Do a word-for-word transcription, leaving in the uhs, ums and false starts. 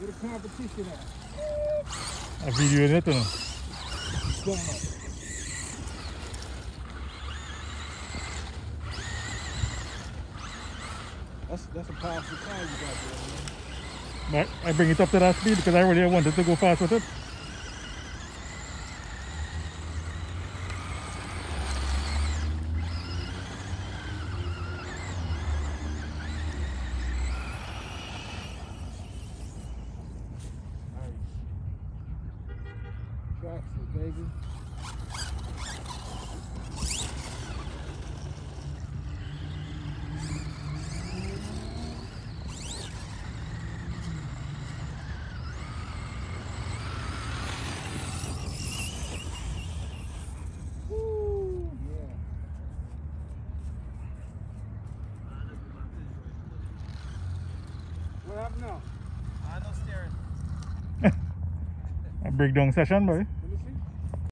Where the competition at? A video in it, you know. What's going on? That's, that's a powerful car you got there, man. But I bring it up to that speed because I really wanted to go fast with it. Traxxas, baby. Woo, yeah. What happened now? I no steering. A breakdown session, boy.